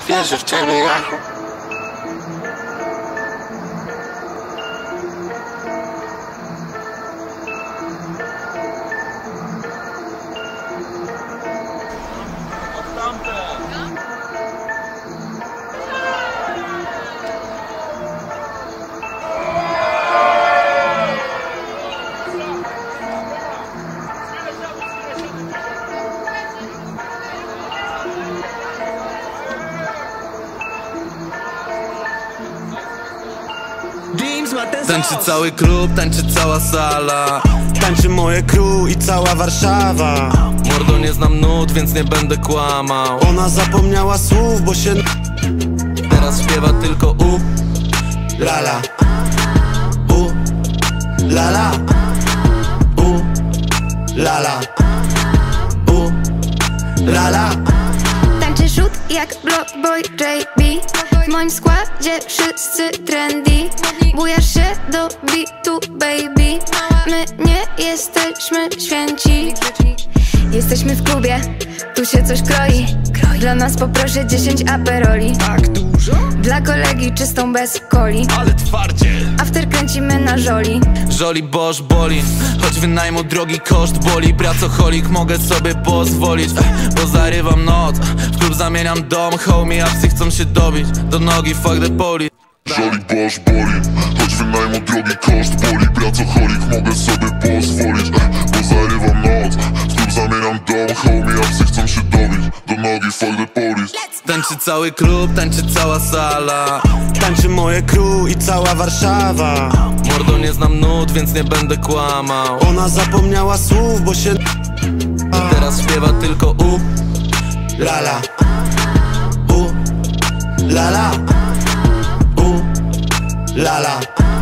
Wierzę w ciebie, Jachu. Tańczy cały klub, tańczy cała sala. Tańczy moje crew i cała Warszawa. Mordo, nie znam nut, więc nie będę kłamał. Ona zapomniała słów, bo się teraz śpiewa tylko u lala, u lala, u lala, u lala. Tańczy szut jak Blockboy JB. W moim składzie wszyscy trendy. Bujasz się do beatu, baby. My nie jesteśmy święci. Jesteśmy w klubie, tu się coś kroi. Dla nas poproszę 10 aperoli. tak dużo? Dla kolegi czystą bez coli. Ale twardzie. After kręcimy na żoli. Żoli boż boli, choć wynajmu drogi koszt boli. Pracocholik mogę sobie pozwolić, bo zarywam noc. W klub zamieniam dom, homie, a psy chcą się dobić do nogi, fuck the police. Żoli boż boli, choć wynajmu drogi koszt boli. Pracocholik mogę sobie pozwolić, bo zarywam noc. W klub zamieniam dom, homie, a psy chcą się dobić do nogi, fuck the police. Tańczy cały klub, tańczy cała sala. Tańczy moje crew i cała Warszawa. Mordo, nie znam nut, więc nie będę kłamał. Ona zapomniała słów, bo się teraz śpiewa tylko u lala, u lala, u lala,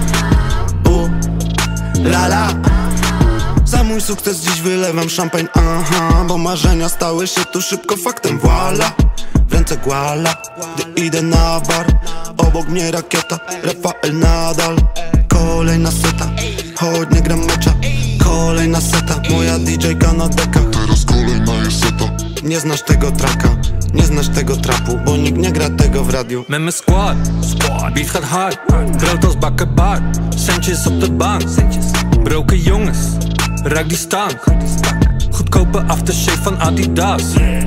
u lala. Za mój sukces dziś wylewam szampań, aha. Bo marzenia stały się tu szybko faktem, voila. W ręce guala, gdy idę na bar. Obok mnie rakieta, Rafael Nadal. Kolejna seta, choć nie gram mecza. Kolejna seta, moja DJ-ka na dekach. Teraz kolejna jest seta. Nie znasz tego traka, nie znasz tego trapu, bo nikt nie gra tego w radiu. Met mijn squad, beef gaat hard. Brood als bakkenbaard, centjes op de bank. Broken jongens, ruik die stank. Goedkope aftershave van Adidas.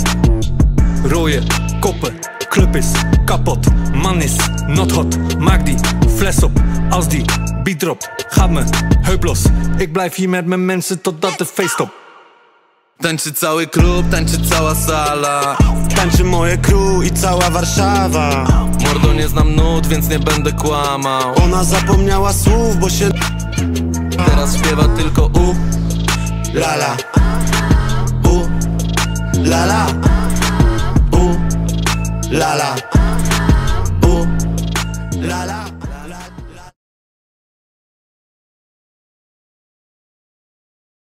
Rode koppen, club is kapot. Man is not hot, maak die fles op. Als die beat dropt, gaat me heup los. Ik blijf hier met mijn mensen totdat de feest stopt. tańczy cały klub, tańczy cała sala. Tańczy moje crew i cała Warszawa. Mordo, nie znam nut, więc nie będę kłamał. Ona zapomniała słów, bo się teraz śpiewa tylko u lala, u lala, u lala, u lala.